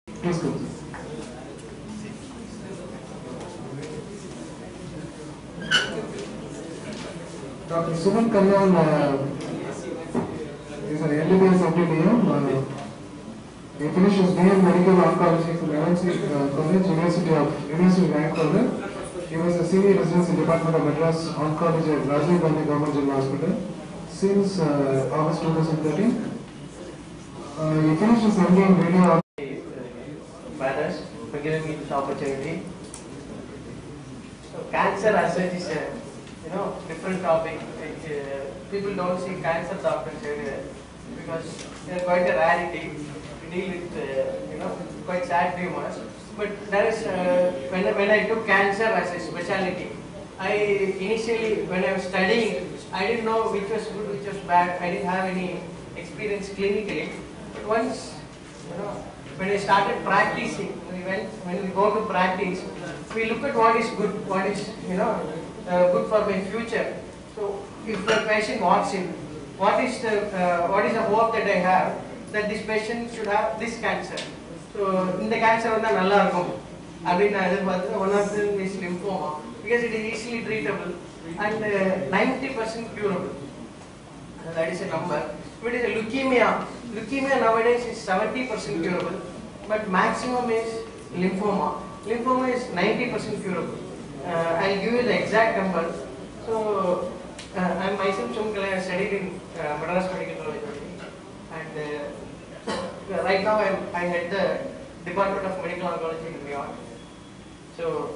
Please go. Dr. Suman Kalyan is an MBBS MD. He finished his BA in Medical Oncology from MNC College, University of Vancouver. He was a senior resident in the Department of Madras Oncology at Rajiv Gandhi Government General Hospital since August 2013. He finished his MD in radio. Matters for giving me this opportunity. So cancer as such is a different topic. People don't see cancer doctors everywhere because they are quite a rarity. We deal with quite sad tumors. But there is when I took cancer as a specialty, I initially when I was studying, I didn't know which was good, which was bad. I didn't have any experience clinically. But once when I started practicing, when we go to practice, we look at what is good, what is good for my future. So if the patient walks in, what is the hope that I have that this patient should have this cancer? So in the cancer one of them is lymphoma because it is easily treatable and 90% curable. That is a number. But it is a leukemia. Leukemia nowadays is 70% curable, but maximum is lymphoma. Lymphoma is 90% curable. I'll give you the exact number. So I myself studied in Madras Medical College, and right now I head the Department of Medical Oncology in New York. So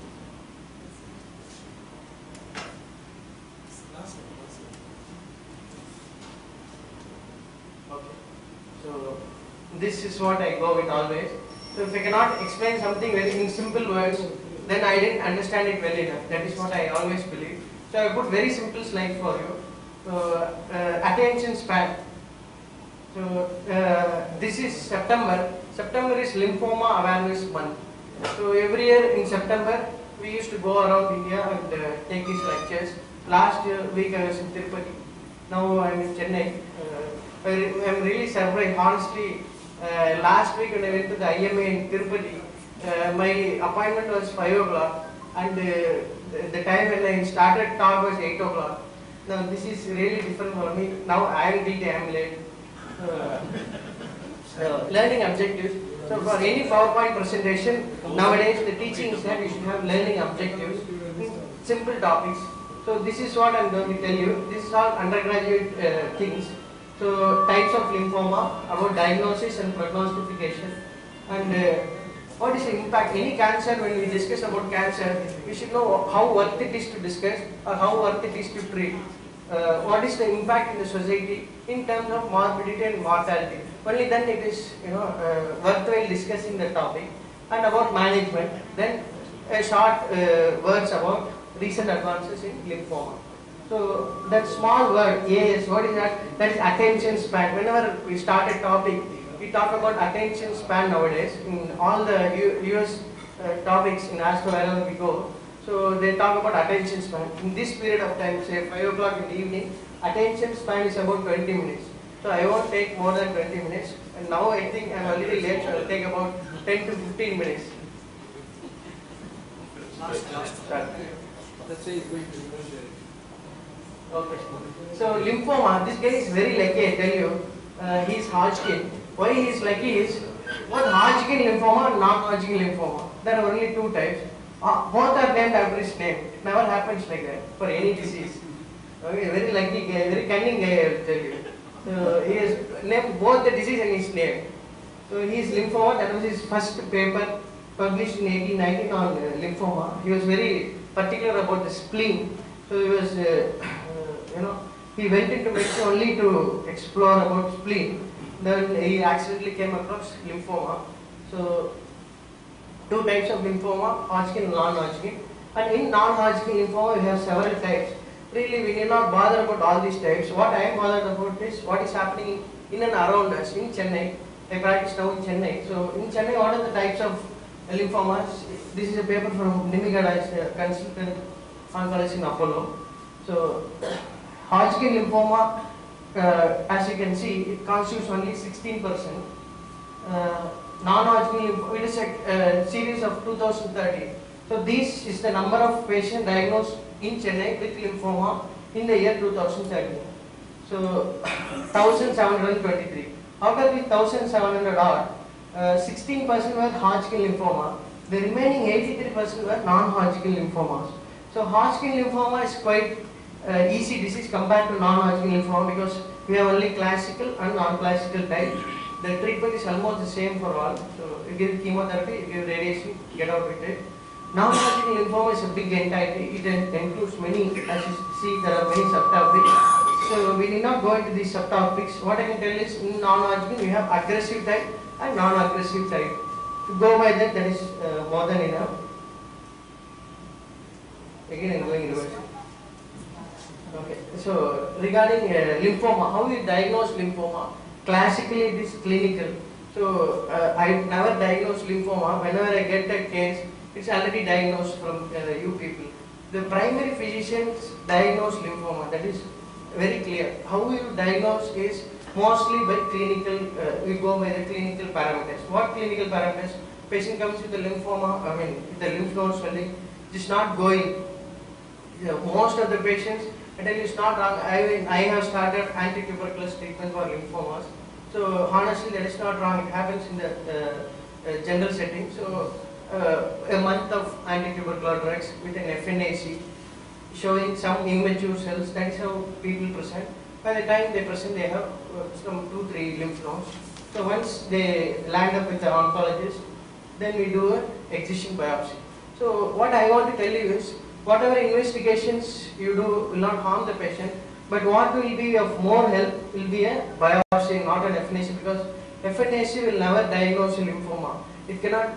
So this is what I go with always. So if I cannot explain something in simple words, then I didn't understand it well enough. That is what I always believe. So I put very simple slide for you. Attention span. So this is September. September is Lymphoma Awareness Month. So every year in September, we used to go around India and take these lectures. Last week I was in Tirupati. Now I am in Chennai. I am really surprised. Honestly, last week when I went to the IMA in Tirupati, my appointment was 5 o'clock and the time when I started talk was 8 o'clock. Now this is really different for me. Now I am guilty, I am late. Learning objectives. So for any PowerPoint presentation, nowadays the teaching is that you should have learning objectives in simple topics. So this is what I am going to tell you. This is all undergraduate things. So types of lymphoma, about diagnosis and prognostication, and what is the impact? Any cancer, when we discuss about cancer, we should know how worth it is to discuss or how worth it is to treat. What is the impact in the society in terms of morbidity and mortality? Only then it is worthwhile discussing the topic. And about management, then a short words about recent advances in lymphoma. So that small word, AS, what is that? That is attention span. Whenever we start a topic, we talk about attention span nowadays in all the US topics in ASCO wherever we go. So they talk about attention span. In this period of time, say 5 o'clock in the evening, attention span is about 20 minutes. So I won't take more than 20 minutes. And now I think I'm a little late, so I'll take about 10 to 15 minutes. Let's say he's going to negotiate. Okay. So lymphoma, this guy is very lucky, I tell you. He is Hodgkin. Why he is lucky is, both Hodgkin lymphoma and non-Hodgkin lymphoma. There are only two types. Both are named after his name. It never happens like that for any disease. Okay, very lucky guy, very cunning guy, I will tell you. So he has named both the disease and his name. So he is lymphoma. That was his first paper published in 1819 on lymphoma. He was very particular about the spleen. So he was, he went into medicine only to explore about spleen. Then he accidentally came across lymphoma. So two types of lymphoma, Hodgkin and non-Hodgkin. And in non-Hodgkin lymphoma, we have several types. Really, we need not bother about all these types. What I am bothered about is what is happening in and around us in Chennai. I practice now in Chennai. So in Chennai, what are the types of lymphomas? This is a paper from Nimigada, a consultant oncologist in Apollo. So Hodgkin lymphoma, as you can see, it constitutes only 16%. non-Hodgkin lymphoma, it is a series of 2030. So this is the number of patients diagnosed in Chennai with lymphoma in the year 2013. So 1723. Out of the 1700 odd, 16% were Hodgkin lymphoma. The remaining 83% were non-Hodgkin lymphomas. So Hodgkin lymphoma is quite easy disease compared to non-Hodgkin lymphoma because we have only classical and non-classical type. The treatment is almost the same for all. So you give chemotherapy, you give radiation, get out with it. Non-Hodgkin lymphoma is a big entity. It includes many, as you see, there are many subtopics. So we need not go into these subtopics. What I can tell is in non-Hodgkin we have aggressive type and non-aggressive type. To go by that, that is more than enough. Again, I am going reverse. Okay. So regarding lymphoma, how you diagnose lymphoma? Classically, it is clinical. So I never diagnose lymphoma. Whenever I get a case, it's already diagnosed from you people. The primary physicians diagnose lymphoma. That is very clear. How you diagnose is mostly by clinical. We go by the clinical parameters. What clinical parameters? Patient comes with the lymphoma. I mean, with the lymph node swelling. It is not going. Most of the patients, I tell you, it's not wrong. I have started anti-tuberculous treatment for lymphomas. So honestly, that is not wrong. It happens in the general setting. So a month of anti-tubercular drugs with an FNAC showing some immature cells. That is how people present. By the time they present, they have some 2-3 lymph nodes. So once they land up with the oncologist, then we do an excision biopsy. So what I want to tell you is, whatever investigations you do will not harm the patient, but what will be of more help will be a biopsy, not an FNAC, because FNAC will never diagnose a lymphoma. It cannot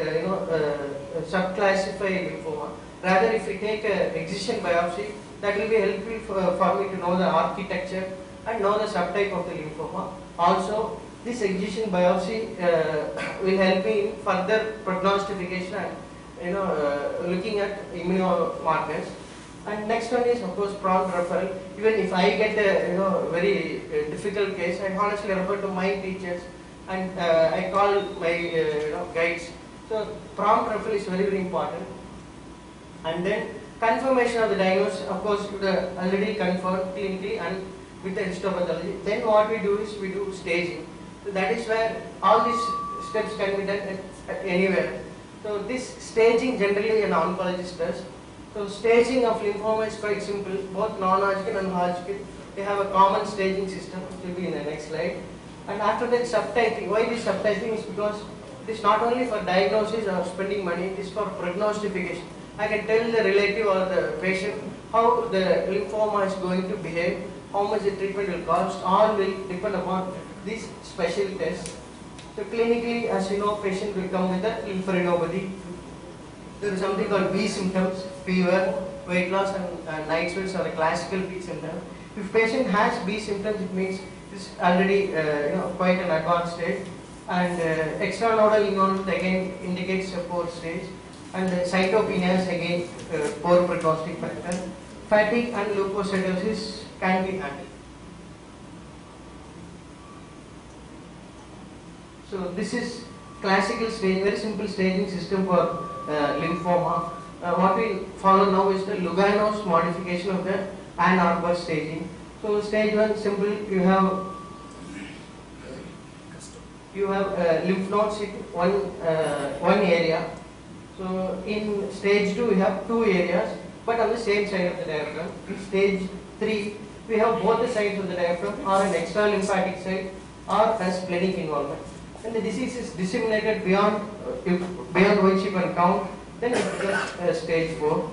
subclassify lymphoma. Rather, if we take an excision biopsy, that will be helpful for me to know the architecture and know the subtype of the lymphoma. Also, this excision biopsy will help me in further prognostication and looking at immunomarkers. And next one is, of course, prompt referral. Even if I get a very difficult case, I honestly refer to my teachers and I call my guides. So prompt referral is very, very important. And then confirmation of the diagnosis, of course, you have already confirmed clinically and with the histopathology. Then what we do is we do staging. So that is where all these steps can be done at anywhere. So this staging generally an oncologist does. So staging of lymphoma is quite simple. Both non-Hodgkin and Hodgkin, they have a common staging system, which will be in the next slide. And after that, subtyping. Why this subtyping is because it is not only for diagnosis or spending money, it is for prognostication. I can tell the relative or the patient how the lymphoma is going to behave, how much the treatment will cost, all will depend upon these special tests. So clinically, as you know, patient will come with a lymphadenopathy. There is something called B symptoms, fever, weight loss and night sweats are a classical B symptom. If patient has B symptoms, it means it's already quite an advanced stage. And extranodal lymphomas again indicates a poor stage. And cytopenia is again poor prognostic factor. Fatigue and leukocytosis can be handled. So this is classical stage, very simple staging system for lymphoma. What we follow now is the Lugano's modification of the Ann Arbor staging. So stage 1, simple, you have lymph nodes in one area. So in stage 2 we have 2 areas, but on the same side of the diaphragm. In stage 3 we have both the sides of the diaphragm, or an extra lymphatic site, or a splenic involvement. And the disease is disseminated beyond white sheep and count, then it becomes stage 4.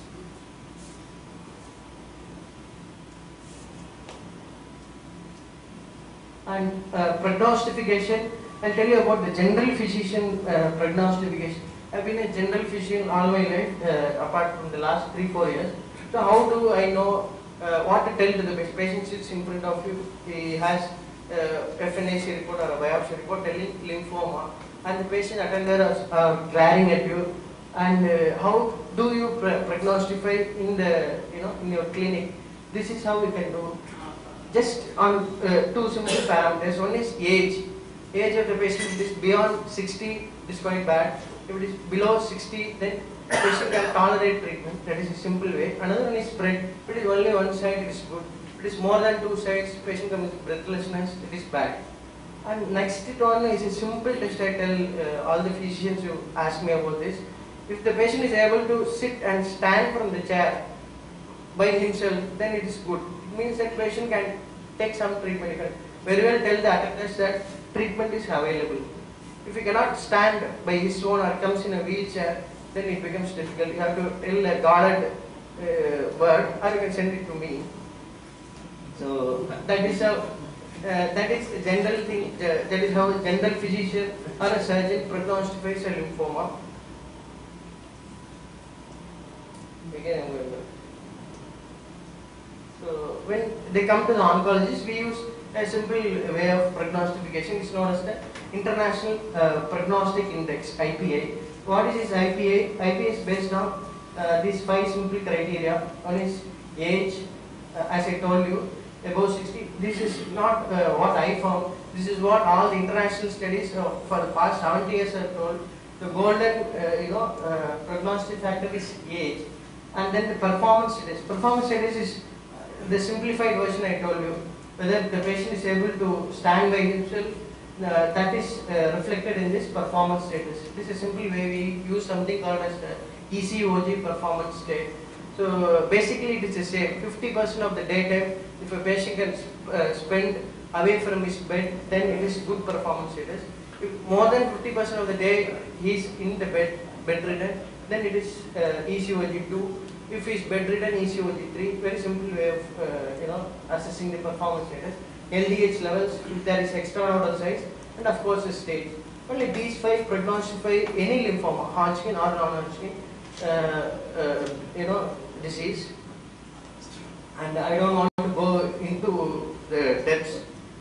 And prognostication, I'll tell you about the general physician prognostication. I've been a general physician all my life, apart from the last 3-4 years. So how do I know what to tell to the patient? Patient sits in front of you, he has FNAC report or a biopsy report telling lymphoma, and the patient attenders are glaring at you. And how do you prognostify in the in your clinic? This is how we can do. Just on 2 simple parameters. One is age. age of the patient, if it is beyond 60, it is quite bad. If it is below 60, then the patient can tolerate treatment. That is a simple way. Another one is spread. If it is only one side, it is good. If it is more than two sides, patient comes with breathlessness, it is bad. And next one is a simple test I tell all the physicians who ask me about this. If the patient is able to sit and stand from the chair by himself, then it is good. It means that patient can take some treatment. You can very well tell the attendants that treatment is available. If he cannot stand by his own or comes in a wheelchair, then it becomes difficult. You have to tell a guarded word, or you can send it to me. So that is how. That is a general thing. That is how a general physician or a surgeon prognosticates a lymphoma. Again, I'm going to. So when they come to the oncologist, we use a simple way of prognostication. It's known as the International Prognostic Index (IPI). What is this IPI? IPI is based on these 5 simple criteria. One is age, as I told you, above 60. This is not what I found. This is what all the international studies for the past 70 years have told. The golden, prognostic factor is age, and then the performance status. Performance status is the simplified version I told you. Whether the patient is able to stand by himself, that is reflected in this performance status. This is a simple way we use something called as the ECOG performance state. So basically it is the same. 50% of the daytime, if a patient can spend away from his bed, then it is good performance status. If more than 50% of the day he is in the bed, bedridden, then it is ECOG 2. If he is bedridden, ECOG 3. Very simple way of assessing the performance status. LDH levels, if there is extranodal size, and of course the stage. Only these 5 prognostify any lymphoma, Hodgkin or non-Hodgkin, disease. And I don't want to go into the depths.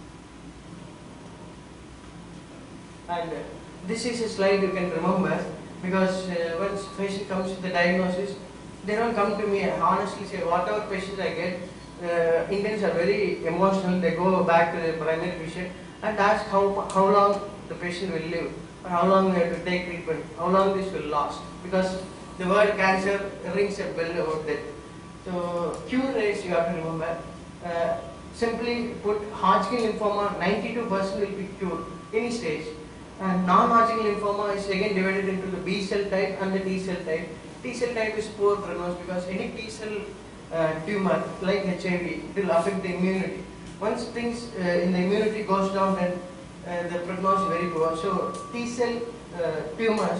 And this is a slide you can remember, because once patient comes with the diagnosis, they don't come to me honestly say whatever patients I get. Indians are very emotional. They go back to the primary physician and ask how long the patient will live, or how long we have to take treatment, how long this will last, because the word cancer rings a bell about that. So cure rates you have to remember. Simply put, Hodgkin lymphoma 92% will be cured any stage, and non-Hodgkin lymphoma is again divided into the B cell type and the T cell type. T cell type is poor prognosis because any T cell tumor like HIV will affect the immunity. Once things in the immunity goes down, then the prognosis is very poor. So T cell tumors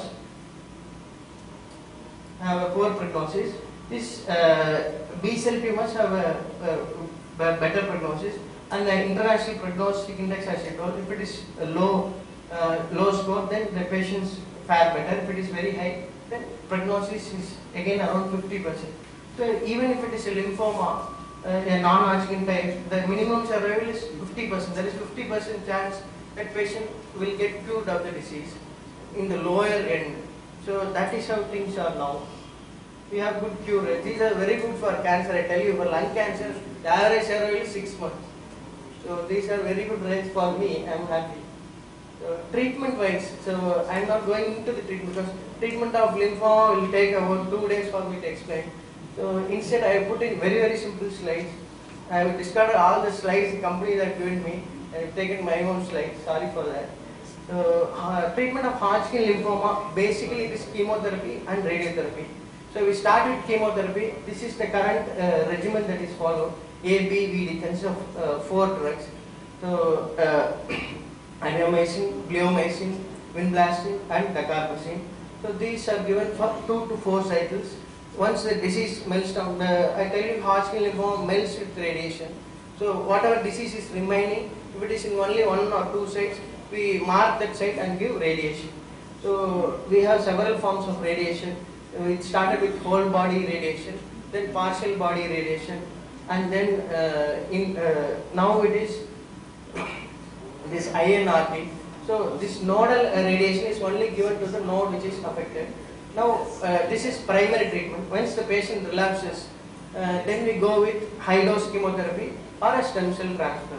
have a poor prognosis. These B cell tumors have a better prognosis, and the international prognostic index, as I told, if it is low score, then the patients fare better. If it is very high, then prognosis is again around 50%. So even if it is a lymphoma, a non-Hodgkin type, the minimum survival is 50%. There is 50% chance that patient will get cured of the disease in the lower end. So that is how things are now. We have good cure rates. These are very good for cancer. I tell you, for lung cancer, the average survival is 6 months. So these are very good rates for me. I am happy. So treatment wise, so I am not going into the treatment because treatment of lymphoma will take about 2 days for me to explain. So instead I have put in very simple slides. I have discarded all the slides the company that given me. I have taken my own slides. Sorry for that. So treatment of Hodgkin lymphoma, basically it is chemotherapy and radiotherapy. So we start with chemotherapy. This is the current regimen that is followed. A, B, V, D consists of 4 drugs. So Annamycin, bleomycin, vinblastine and dacarbazine. So these are given for 2 to 4 cycles. Once the disease melts down, I tell you Hodgkin lymphoma melts with radiation. So whatever disease is remaining, if it is in only 1 or 2 sites, we mark that site and give radiation. So we have several forms of radiation. It started with whole body radiation, then partial body radiation, and then now it is this INRT. So this nodal radiation is only given to the node which is affected. Now this is primary treatment. Once the patient relapses, then we go with high dose chemotherapy or a stem cell transplant.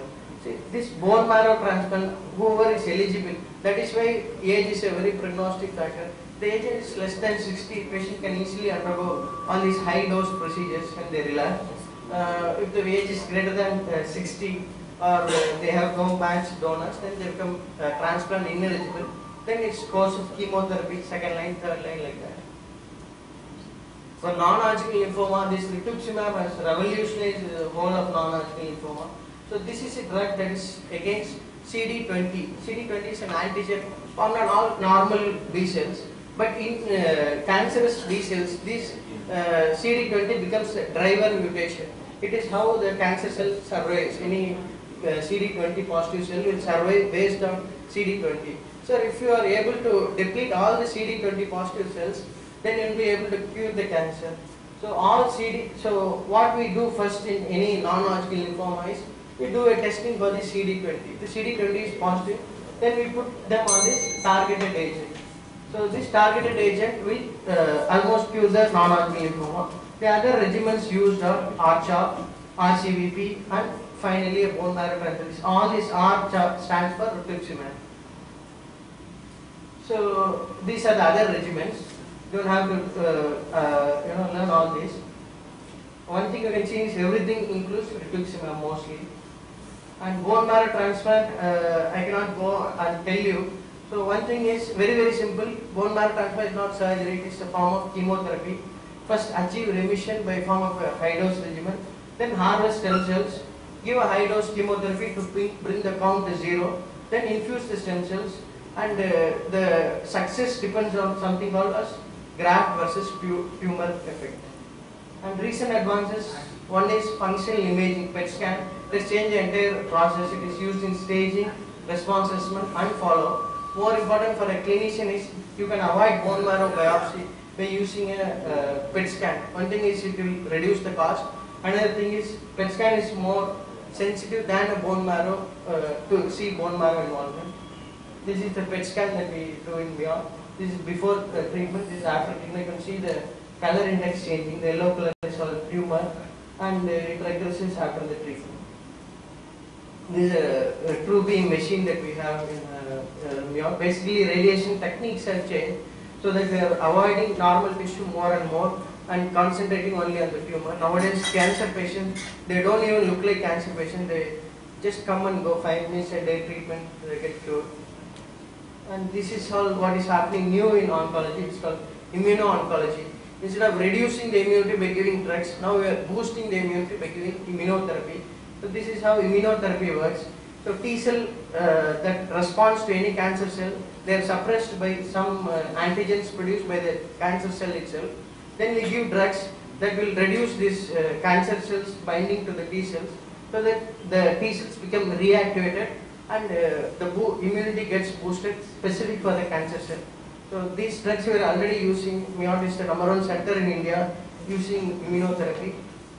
See, this bone marrow transplant, whoever is eligible, that is why age is a very prognostic factor. The age is less than 60, patient can easily undergo all these high dose procedures and they relapse. If the age is greater than 60 or they have no match donors, then they become transplant ineligible. Then it's course of chemotherapy, second line, third line, like that. For non-Hodgkin lymphoma, this rituximab has revolutionized the whole of non-Hodgkin lymphoma. So this is a drug that is against CD20. CD20 is an antigen found on all normal B cells, but in cancerous B cells, this CD20 becomes a driver mutation. It is how the cancer cell survives. Any CD20 positive cell will survive based on CD20. So if you are able to deplete all the CD20 positive cells, then you will be able to cure the cancer. So so what we do first in any non-Hodgkin lymphoma is we do a testing for the CD20. The CD20 is positive, then we put them on this targeted agent. So this targeted agent will almost cure the non-Hodgkin lymphoma. The other regimens used are R-CHOP, RCVP, and finally a bone marrow transplant. All this R-CHOP stands for rituximab. So these are the other regimens. You don't have to learn all this. One thing you can see is everything includes rituximab mostly. And bone marrow transplant, I cannot go and tell you. So one thing is very simple. Bone marrow transplant is not surgery; it is a form of chemotherapy. First achieve remission by form of a high dose regimen. Then harvest stem cells. Give a high dose chemotherapy to bring the count to 0. Then infuse the stem cells. And the success depends on something called as graft versus tumor effect. And recent advances, one is functional imaging, PET scan. Let's change the entire process. It is used in staging, response assessment, and follow. More important for a clinician is you can avoid bone marrow biopsy by using a PET scan. One thing is it will reduce the cost. Another thing is PET scan is more sensitive than a bone marrow to see bone marrow involvement. This is the PET scan that we do in beyond. This is before treatment, this is after treatment. You can see the color index changing. The yellow color is called tumor, and it regresses after the treatment. This is a true beam machine that we have in beyond. Basically, radiation techniques have changed so that we are avoiding normal tissue more and more and concentrating only on the tumor. Nowadays, cancer patients, they don't even look like cancer patients. They just come and go, 5 minutes a day treatment, they get cured. And this is all what is happening new in oncology. It's called immuno-oncology. Instead of reducing the immunity by giving drugs, now we are boosting the immunity by giving immunotherapy. So this is how immunotherapy works. So T cell that responds to any cancer cell, they are suppressed by some antigens produced by the cancer cell itself. Then we give drugs that will reduce these cancer cells binding to the T cells, so that the T cells become reactivated and the immunity gets boosted specific for the cancer cell. So these drugs we are already using. Myote is the #1 center in India using immunotherapy.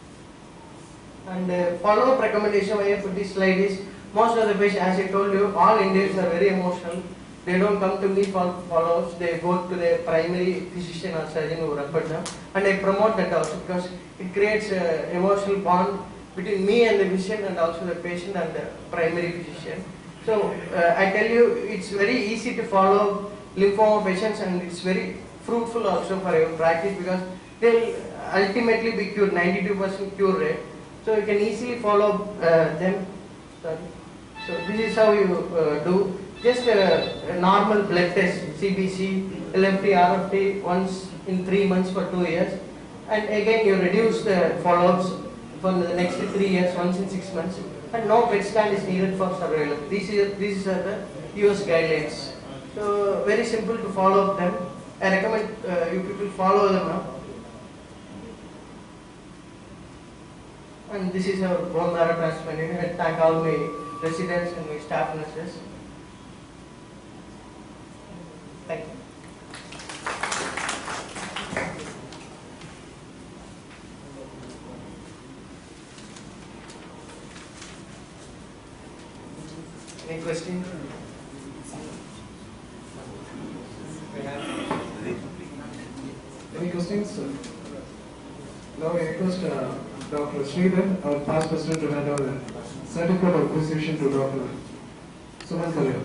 And follow-up recommendation why I put this slide is, most of the patients, as I told you, all Indians are very emotional. They don't come to me for follow-ups, they go to their primary physician or surgeon who referred them. And I promote that also because it creates an emotional bond between me and the physician and also the patient and the primary physician. So I tell you, it's very easy to follow lymphoma patients and it's very fruitful also for your practice because they'll ultimately be cured, 92% cure rate. So you can easily follow them. Sorry. So this is how you do. Just a normal blood test, CBC, LFT, RFT once in 3 months for 2 years. And again you reduce the follow-ups for the next 3 years, once in 6 months. And no PET scan is needed for surveillance. These are the US guidelines. So very simple to follow them. I recommend you people follow them now. And this is our bone marrow transplantation. I thank all my residents and my staff nurses. Thank you. Any questions? Any questions? Now I request Dr. Sridhar, our past president, to hand over. Certificate of Appreciation to Dr. Suman Kalyan.